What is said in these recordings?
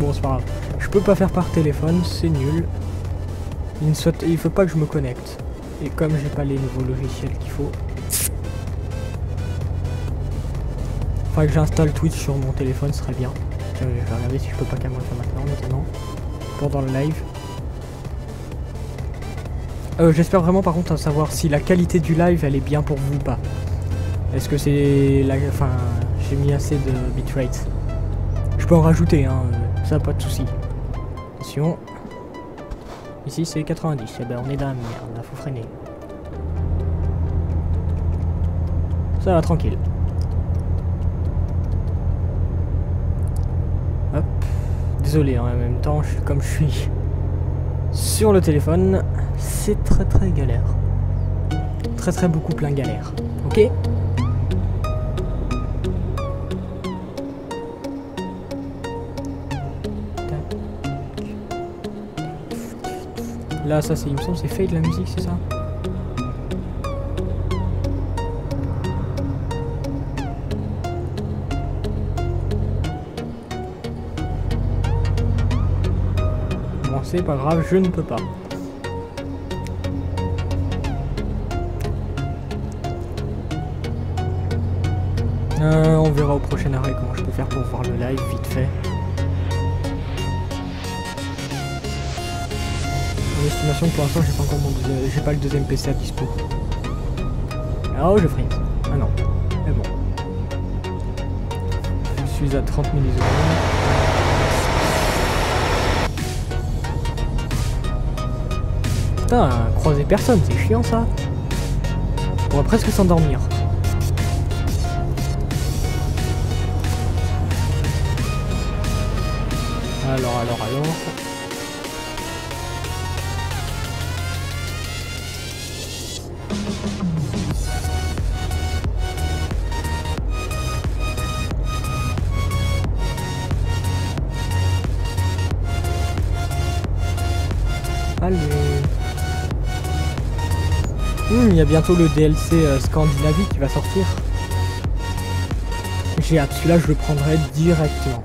Bon, c'est pas grave. Je peux pas faire par téléphone, c'est nul. Il faut pas que je me connecte. Et comme j'ai pas les nouveaux logiciels qu'il faut... Faudrait que j'installe Twitch sur mon téléphone, ce serait bien. Je vais regarder si je peux pas carrément le faire maintenant, pendant le live. J'espère vraiment par contre à savoir si la qualité du live elle est bien pour vous ou pas. Est-ce que c'est la... Enfin, j'ai mis assez de bitrate. Je peux en rajouter, hein, ça pas de souci. Attention. Ici c'est 90, eh ben on est dans la merde, là faut freiner. Ça va tranquille. Hop. Désolé, en même temps, comme je suis sur le téléphone, c'est très galère. Très beaucoup plein galère. Ok? Là, ça, il me semble, c'est Fade la musique, c'est ça? Bon, c'est pas grave, je ne peux pas. On verra au prochain arrêt comment je peux faire pour voir le live vite fait. En estimation, pour l'instant, j'ai pas encore j'ai pas le deuxième PC à dispo. Oh, je freeze. Ah non. Mais bon. Je suis à 30 millisecondes. Putain, croiser personne, c'est chiant ça. On va presque s'endormir. Alors. Allez. Il y a bientôt le DLC Scandinavie qui va sortir. J'ai hâte, celui-là je le prendrai directement.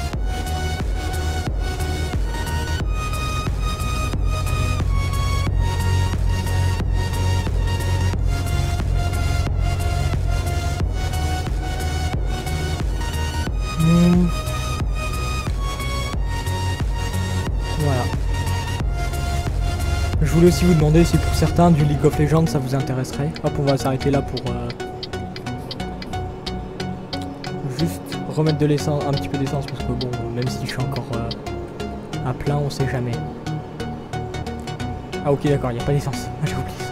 Voilà. Je voulais aussi vous demander si pour certains du League of Legends ça vous intéresserait. Hop, on va s'arrêter là pour juste remettre de l'essence, un petit peu d'essence parce que bon, même si je suis encore à plein, on sait jamais. Ah ok d'accord, il n'y a pas d'essence. Ah, j'ai oublié ça.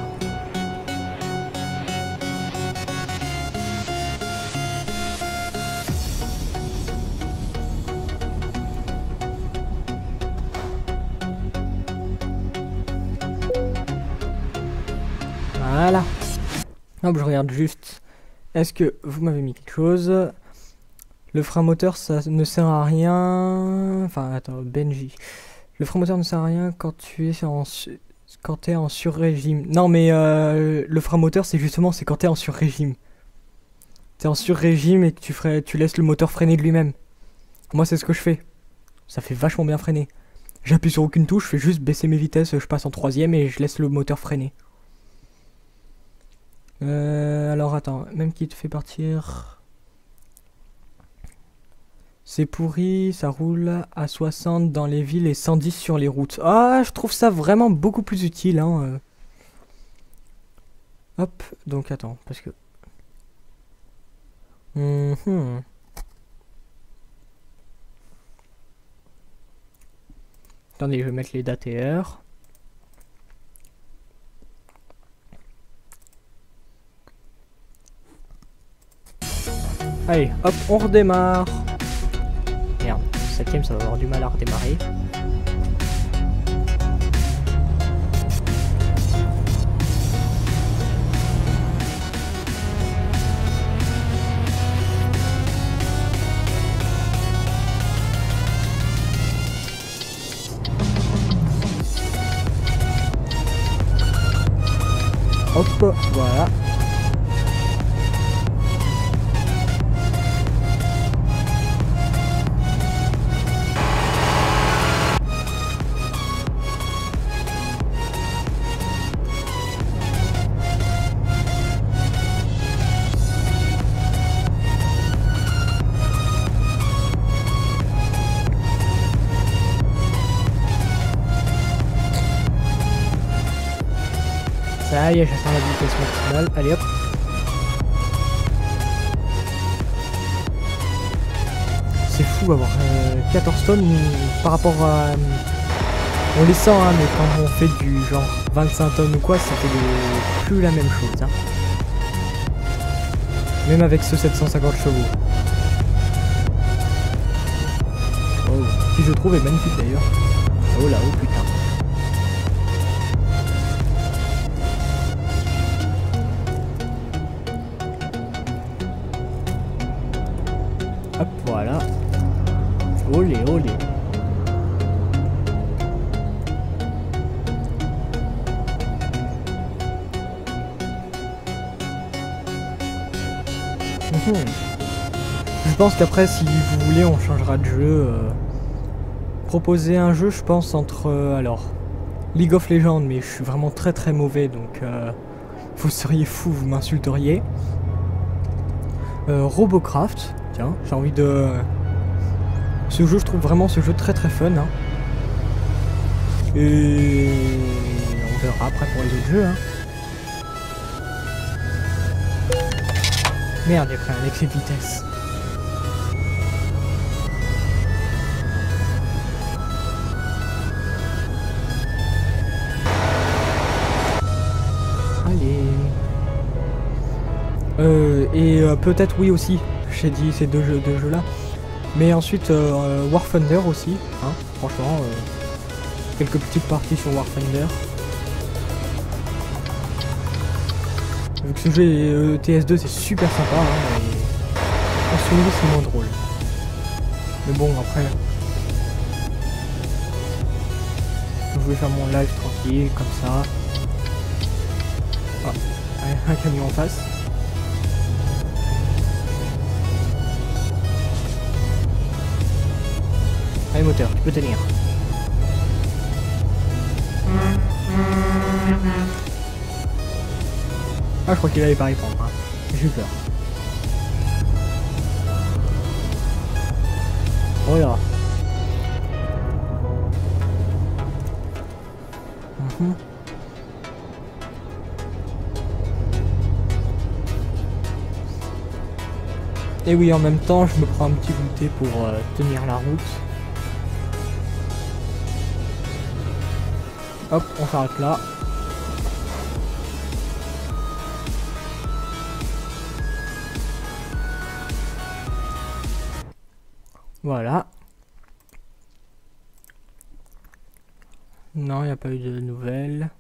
Voilà. Hop, je regarde juste. Est-ce que vous m'avez mis quelque chose? Le frein moteur, ça ne sert à rien. Enfin, attends, Benji. Le frein moteur ne sert à rien quand tu es en sur-régime. Non, mais le frein moteur, c'est justement, c'est quand tu es en sur-régime. Tu es en sur-régime et que tu laisses le moteur freiner de lui-même. Moi, c'est ce que je fais. Ça fait vachement bien freiner. J'appuie sur aucune touche, je fais juste baisser mes vitesses, je passe en 3ème et je laisse le moteur freiner. Alors attends, même qui te fait partir. C'est pourri, ça roule à 60 dans les villes et 110 sur les routes. Ah, je trouve ça vraiment beaucoup plus utile, hein. Hop, donc attends, parce que... Attendez, je vais mettre les dates et heures. Allez, hop, on redémarre. Merde, 7ème, ça va avoir du mal à redémarrer. Hop, voilà. Aïe, j'atteins la vitesse maximale. Allez hop. C'est fou avoir 14 tonnes par rapport à... on les sent, hein, mais quand on fait du genre 25 tonnes ou quoi, ça fait plus la même chose. Hein. Même avec ce 750 chevaux. Oh, qui je trouve est magnifique d'ailleurs. Oh là, oh putain. Hop, voilà. Olé, olé. Je pense qu'après, si vous voulez, on changera de jeu. Proposer un jeu, je pense, entre... alors, League of Legends, mais je suis vraiment très très mauvais, donc... vous seriez fou, vous m'insulteriez. Robocraft, tiens, j'ai envie de... ce jeu, je trouve vraiment ce jeu très très fun. Hein. Et... on verra après pour les autres jeux. Hein. Merde, j'ai pris un excès de vitesse. Allez. Peut-être oui aussi, j'ai dit ces deux jeux là. Mais ensuite War Thunder aussi, hein, franchement. Quelques petites parties sur War Thunder. Vu que ce jeu est TS2, c'est super sympa, hein, et en solo c'est moins drôle. Mais bon, après, je vais faire mon live tranquille, comme ça. Ah, un camion en face. Allez moteur, tu peux tenir. Ah, je crois qu'il allait pas répondre, hein. J'ai eu peur. Voilà. Et oui, en même temps, je me prends un petit goûter pour tenir la route. Hop, on s'arrête là. Voilà. Non, il n'y a pas eu de nouvelles.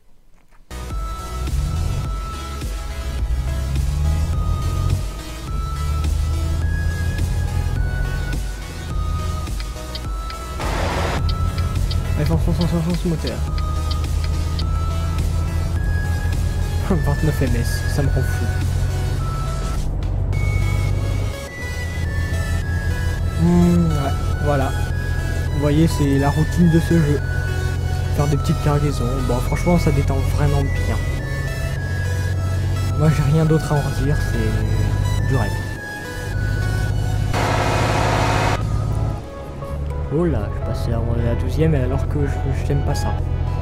Allez, fonce moteur. 29 ms, ça me rend fou. Ouais, voilà. Vous voyez, c'est la routine de ce jeu. Faire des petites cargaisons. Bon, franchement, ça détend vraiment bien. Moi, j'ai rien d'autre à en redire, c'est du rêve. Oh là, je passais à la 12e alors que je n'aime pas ça.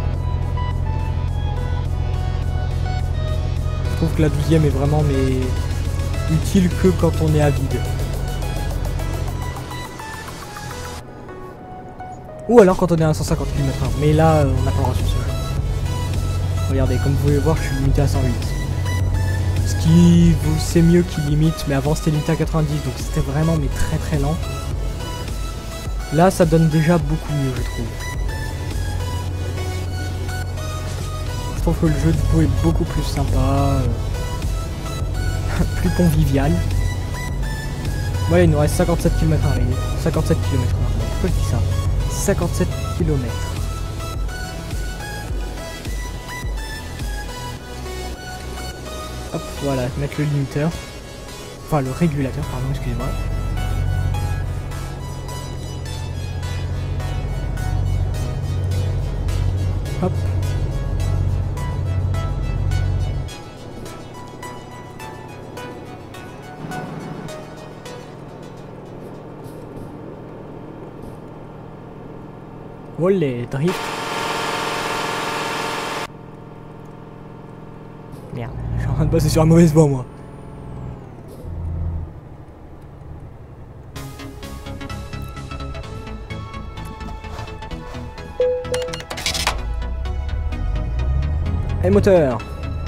Je trouve que la 12e est vraiment utile que quand on est à vide. Ou alors quand on est à 150 km/h. Mais là, on n'a pas le droit sur ce jeu. Regardez, comme vous pouvez voir, je suis limité à 108. Ce qui, c'est mieux qu'il limite, mais avant c'était limité à 90, donc c'était vraiment mais très très lent. Là, ça donne déjà beaucoup mieux, je trouve. Je trouve que le jeu du coup est beaucoup plus sympa, plus convivial. Voilà, il nous reste 57 km/h. 57 km/h. Pourquoi je dis ça? 57 km. Hop, voilà, mettre le limiteur. Enfin, le régulateur, pardon, excusez-moi. Hop. Olé, drift. Merde, je suis en train de passer sur la mauvaise voie, moi. Allez, moteur.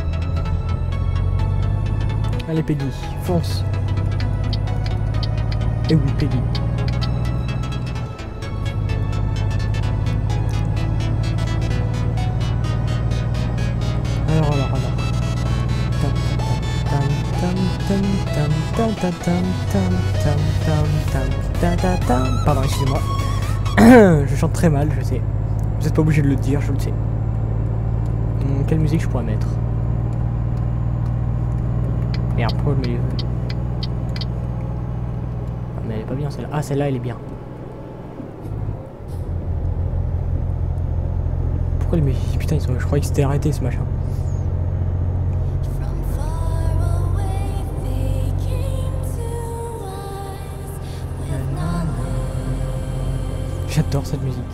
Allez, Peggy, fonce. Et oui, Peggy. Alors. Pardon, excusez-moi. Je chante très mal, je sais. Vous n'êtes pas obligé de le dire, je le sais. Quelle musique je pourrais mettre? Merde, pourquoi je mets les... Ah, mais elle est pas bien celle-là. Ah, celle-là, elle est bien. Pourquoi les musiques... Putain, je croyais que c'était arrêté ce machin. J'adore cette musique.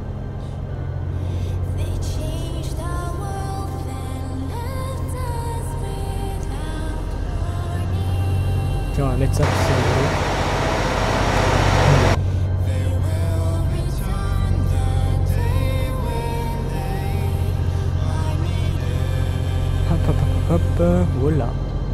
Tiens, on va mettre ça pour c'est rigolo. Hop, voilà.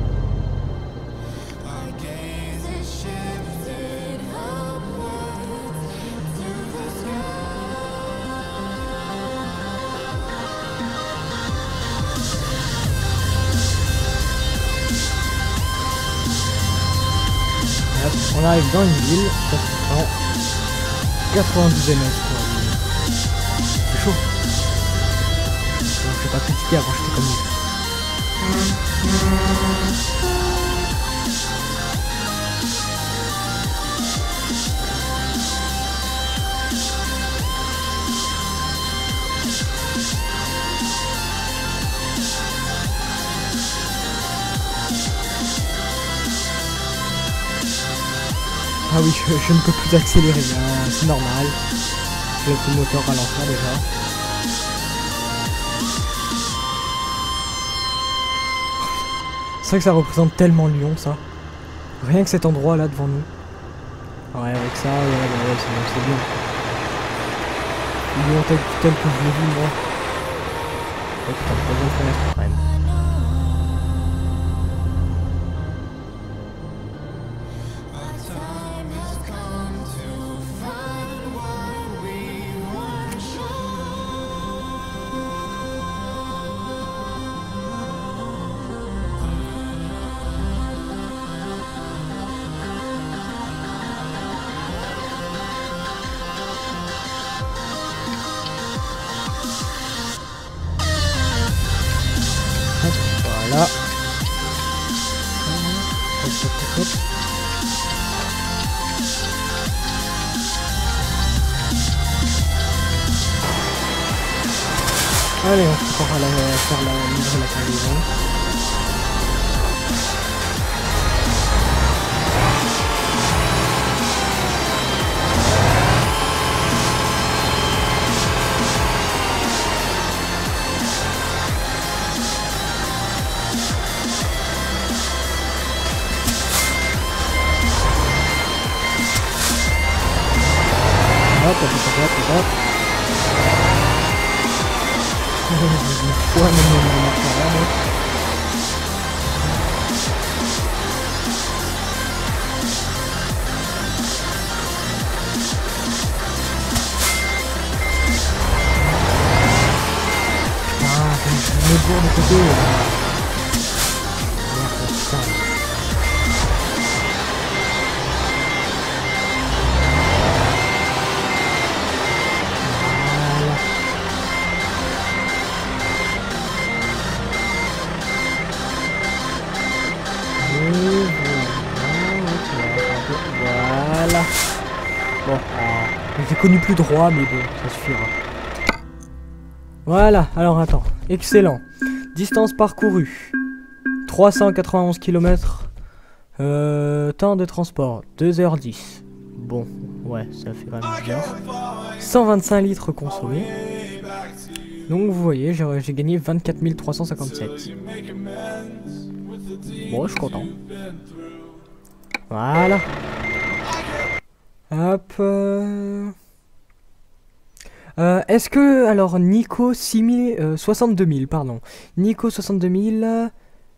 On arrive dans une ville, ça fait 92 ms pour la ville. C'est chaud. Donc, je vais pas critiquer avant j'étais comme lui. Ah oui, je ne peux plus accélérer, c'est normal. Je laisse le moteur ralentir déjà. C'est vrai que ça représente tellement Lyon, ça. Rien que cet endroit là devant nous. Ouais, avec ça, ouais, c'est bien. Lyon tel que je l'ai vu, moi. Ouais, putain, pas besoin de fenêtre quand même. Voilà. Hop. Allez, on pourra faire livrer la cargaison. Hop. Ouais, non. Ah, je me bourre de côté. Merde, putain. Voilà. Bon, j'ai connu plus droit, mais bon, ça suffira. Voilà, alors attends. Excellent. Distance parcourue. 391 km. Temps de transport. 2h10. Bon, ouais, ça fait vraiment bien. 125 litres consommés. Donc vous voyez, j'ai gagné 24 357. Bon, je suis content. Voilà. Hop. Est-ce que, alors, Nico 62 000, pardon. Nico 62 000.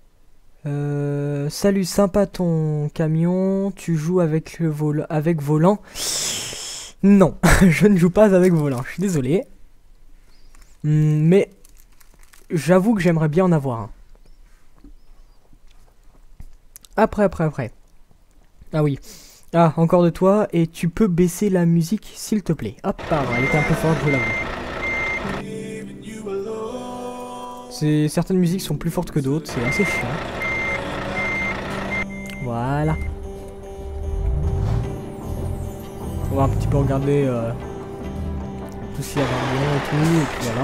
Salut, sympa ton camion. Tu joues avec le avec volant? Non, je ne joue pas avec volant. Je suis désolé. Mais j'avoue que j'aimerais bien en avoir un. Après. Ah oui. Ah, encore de toi. Et tu peux baisser la musique, s'il te plaît. Hop, pardon, elle était un peu forte, je l'avoue. Certaines musiques sont plus fortes que d'autres, c'est assez chiant. Voilà. On va un petit peu regarder tout ce qu'il y a dans le bien et tout, et puis voilà.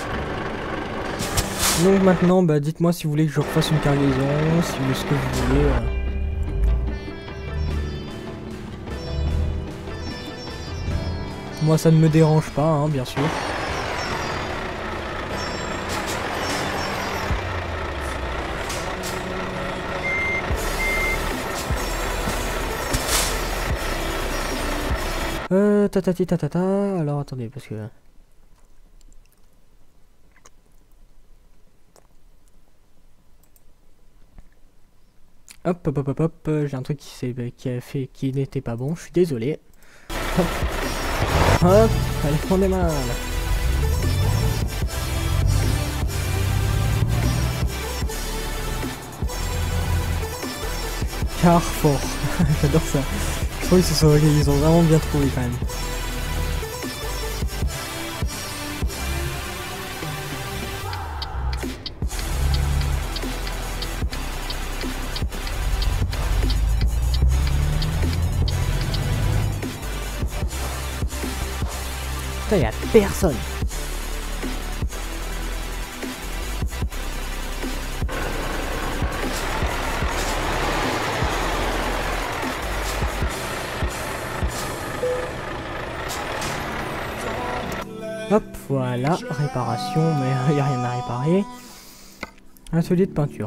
Donc maintenant, bah, dites-moi si vous voulez que je refasse une cargaison, si vous ce que vous voulez. Moi ça ne me dérange pas, hein, bien sûr. Tatati tatata. Alors attendez, parce que... Hop, j'ai un truc qui n'était pas bon, je suis désolé. Hop, hop, allez, on démarre. Carrefour, j'adore ça. Je trouve qu'ils ont vraiment bien trouvé quand même. Putain, y'a personne. Hop, voilà, réparation, mais il n'y a rien à réparer. Atelier de peinture.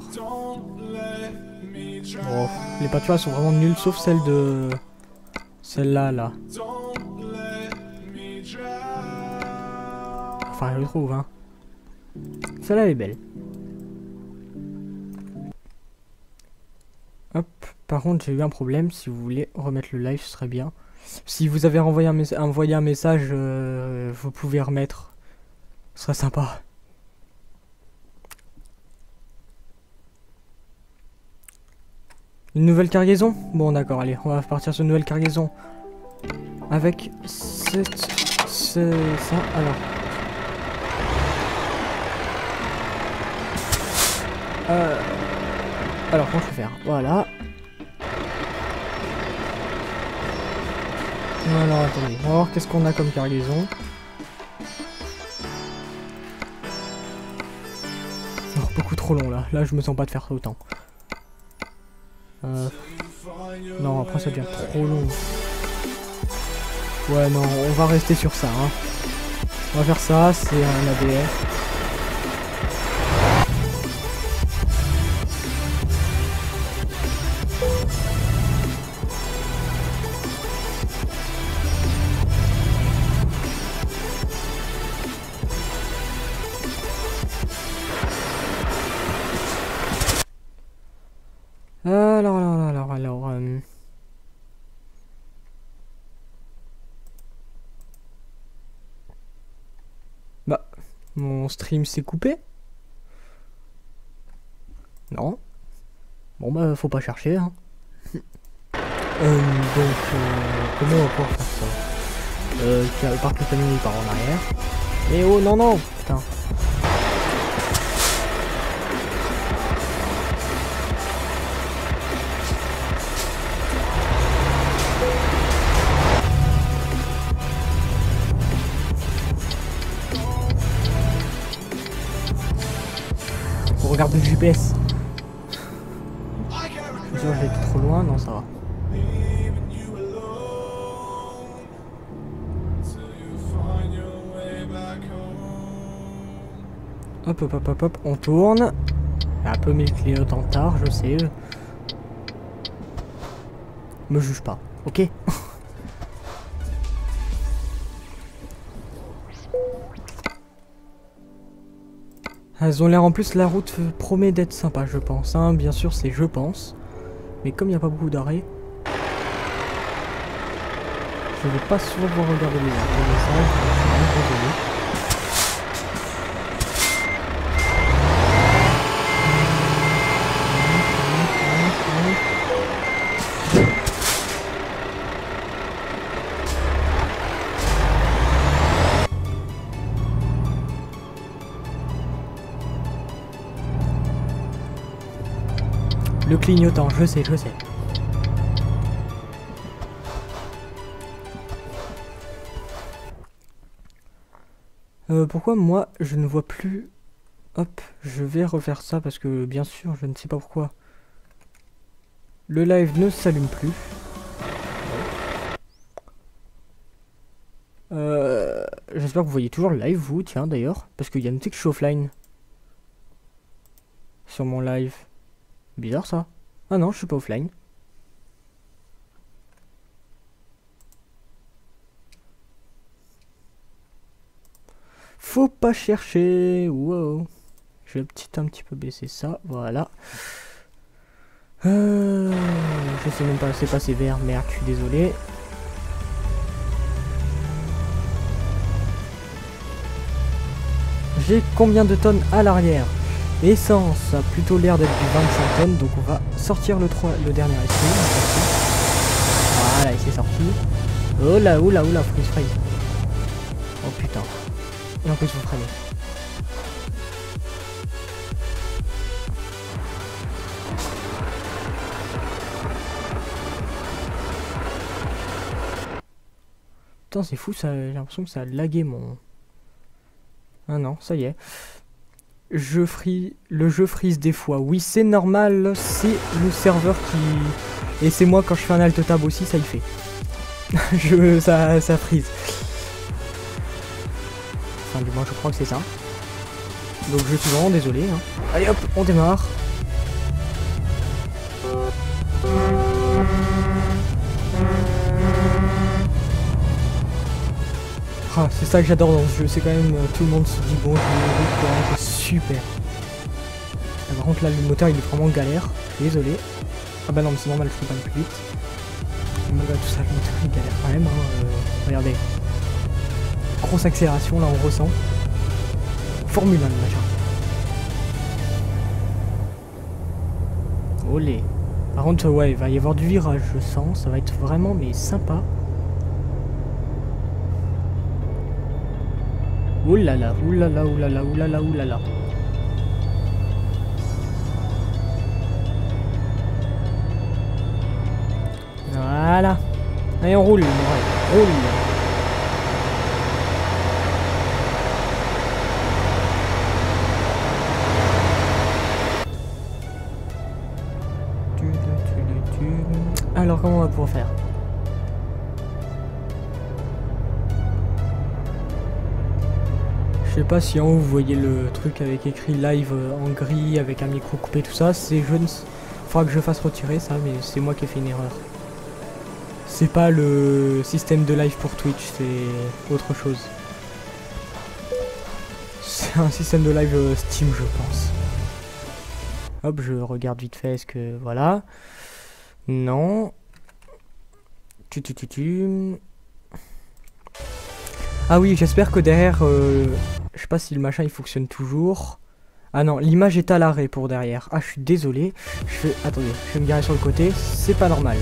Bon, les peintures elles sont vraiment nulles, sauf celle de... Celle-là, là. Enfin, je le trouve, hein. Celle-là, elle est belle. Hop, par contre, j'ai eu un problème. Si vous voulez remettre le live, ce serait bien. Si vous avez envoyé un message, vous pouvez remettre. Ce serait sympa. Une nouvelle cargaison? Bon, d'accord, allez, on va partir sur une nouvelle cargaison. Avec ça, alors. Alors, comment je peux faire? Voilà. Alors, attendez, on va voir qu'est-ce qu'on a comme cargaison. Oh, beaucoup trop long là. Là, je me sens pas de faire autant. Non, après ça devient trop long. Ouais, non, on va rester sur ça. Hein. On va faire ça, c'est un ADF. Alors, bah, mon stream s'est coupé? Non. Bon bah, faut pas chercher, hein. Comment on va pouvoir faire ça? Par que le camion il part en arrière. Et oh, non, non, putain. Regarde le GPS. Je suis sûr que j'ai été trop loin, non ça va. Hop, hop, hop, hop, hop, on tourne. Un peu mes clignotants tard, je sais. Me juge pas, ok? Elles ont l'air en plus, la route promet d'être sympa, je pense. Hein. Bien sûr, c'est je pense. Mais comme il n'y a pas beaucoup d'arrêts, je vais pas souvent pouvoir regarder les messages. Je suis vraiment désolé. Le clignotant, je sais, je sais. Pourquoi moi je ne vois plus... Hop, je vais refaire ça parce que bien sûr je ne sais pas pourquoi. Le live ne s'allume plus. J'espère que vous voyez toujours le live vous, tiens d'ailleurs. Parce qu'il y a noté que je suis offline. Sur mon live. Bizarre ça. Ah non, je suis pas offline. Faut pas chercher. Wow. Je vais un petit peu baisser ça. Voilà. Je sais même pas, c'est passé vert. Merde, je suis désolé. J'ai combien de tonnes à l'arrière? Essence, ça a plutôt l'air d'être du 25 tonnes, donc on va sortir le dernier essai. Voilà, et c'est sorti. Oh là, oula, oula, freeze, freeze. Oh putain. Et en plus, vous freinez. Putain, c'est fou, ça. J'ai l'impression que ça a lagué mon... Ah non, ça y est. Le jeu freeze des fois. Oui, c'est normal, c'est le serveur qui... Et c'est moi quand je fais un alt tab aussi, ça y fait. ça freeze. Enfin, du moins, je crois que c'est ça. Donc je suis vraiment désolé. Hein. Allez hop, on démarre. Ah, c'est ça que j'adore dans ce jeu, c'est quand même tout le monde se dit bon, c'est super. Ah, par contre là le moteur il est vraiment galère, désolé. Ah bah non mais c'est normal, je peux pas aller plus vite. Mais malgré tout ça le moteur il galère quand même, hein. Regardez. Grosse accélération là on ressent. Formule 1 le machin. Olé. Par contre ouais il va y avoir du virage je sens, ça va être vraiment mais sympa. Oulala, oulala, oulala, oulala, oulala. Voilà. Allez, on roule, on roule. Alors, comment on va pouvoir faire ? Je sais pas si en haut vous voyez le truc avec écrit live en gris avec un micro coupé tout ça, c'est je ne... Faudra que je fasse retirer ça mais c'est moi qui ai fait une erreur. C'est pas le système de live pour Twitch, c'est autre chose. C'est un système de live Steam je pense. Hop, je regarde vite fait, est-ce que... Voilà. Non. Ah oui, j'espère que derrière... je sais pas si le machin il fonctionne toujours. Ah non, l'image est à l'arrêt pour derrière. Ah, je suis désolé. Attendez, je vais me garer sur le côté. C'est pas normal.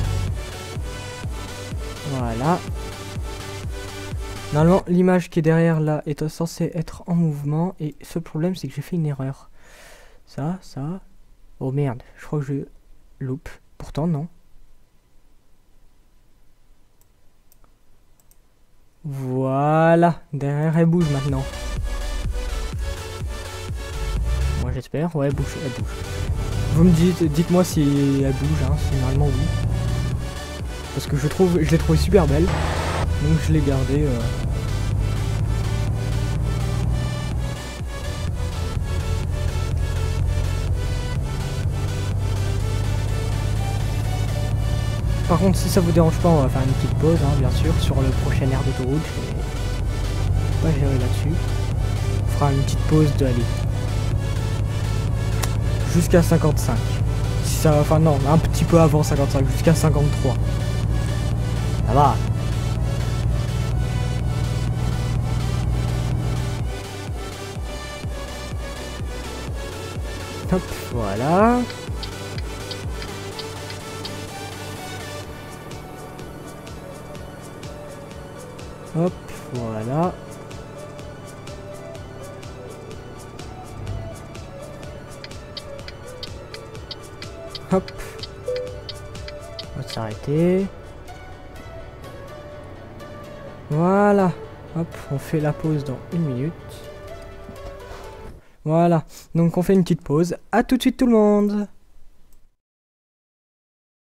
Voilà. Normalement, l'image qui est derrière là est censée être en mouvement. Et ce problème, c'est que j'ai fait une erreur. Ça. Oh merde, je crois que je loupe. Pourtant, non. Voilà. Derrière, elle bouge maintenant. Moi, j'espère. Ouais, elle bouge. Vous me dites-moi si elle bouge. Hein, si normalement, oui. Parce que je l'ai trouvée super belle. Donc, je l'ai gardée. Par contre, si ça vous dérange pas, on va faire une petite pause, hein, bien sûr, sur le prochain air d'autoroute. Je vais pas gérer là-dessus. On fera une petite pause de aller jusqu'à 55. Si ça, enfin non, un petit peu avant 55, jusqu'à 53. Ça va. Hop, voilà. Hop, voilà. Hop. On va s'arrêter. Voilà. Hop, on fait la pause dans 1 minute. Voilà. Donc on fait une petite pause. À tout de suite tout le monde.